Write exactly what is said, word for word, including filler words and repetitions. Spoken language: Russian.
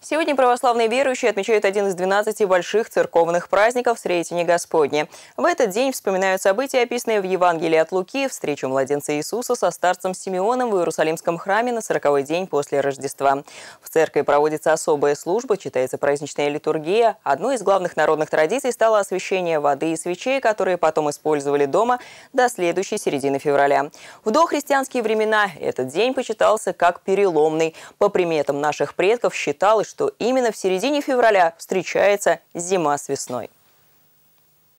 Сегодня православные верующие отмечают один из двенадцати больших церковных праздников Сретения Господня. В этот день вспоминают события, описанные в Евангелии от Луки, встречу младенца Иисуса со старцем Симеоном в Иерусалимском храме на сороковой день после Рождества. В церкви проводится особая служба, читается праздничная литургия. Одной из главных народных традиций стало освящение воды и свечей, которые потом использовали дома до следующей середины февраля. В дохристианские времена этот день почитался как переломный. По приметам наших предков считалось, что именно в середине февраля встречается зима с весной.